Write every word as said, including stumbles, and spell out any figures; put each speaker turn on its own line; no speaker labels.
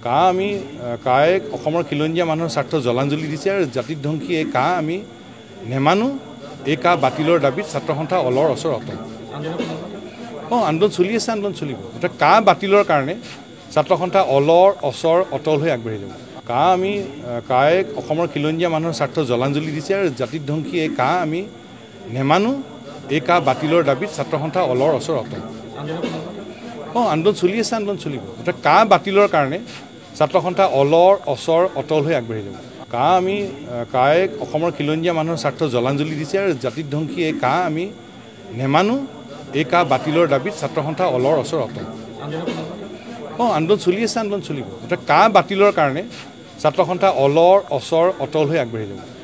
কা আমি কাই অসমৰ খিলঞ্জীয়া মানুহৰ স্বাৰ্থ জলাঞ্জলি দিছে আৰু জাতিধ্বংসী এই কা আমি নেমানো। এই কা বাতিলৰ দাবীত ছাত্ৰ সন্থা অলৰ অচৰ অটল। অঁ আন্দোলন চলি আছে, আন্দোলন চলিব। এতিয়া কা বাতিলৰ কাৰণে ছাত্ৰ সন্থা অলৰ অচৰ অটল হৈ আগবাঢ়ি যাব। কা আমি কাই অসমৰ খিলঞ্জীয়া মানুহৰ স্বাৰ্থ জলাঞ্জলি দিছে আৰু জাতিধ্বংসী এই কা আমি নেমানো। এই কা বাতিলৰ দাবীত ছাত্ৰ সন্থা অলৰ অচৰ অটল। অঁ আন্দোলন চলি আছে, আন্দোলন চলিব। এতিয়া কা বাতিলৰ কাৰণে ছাত্ৰ সন্থা অলৰ অচৰ অটল হৈ আগবাঢ়ি যাব। কা আমি কাই অসমৰ খিলঞ্জীয়া মানুহৰ স্বাৰ্থ জলাঞ্জলি দিছে আৰু জাতিধ্বংসী এই কা আমি নেমানো। এই কা বাতিলৰ দাবীত ছাত্ৰ সন্থা অলৰ অচৰ অটল। অঁ আন্দোলন চলি আছে, আন্দোলন চলিব। এতিয়া কা বাতিলৰ কাৰণে ছাত্ৰ সন্থা অলৰ অচৰ অটল হৈ আগবাঢ়ি যাব।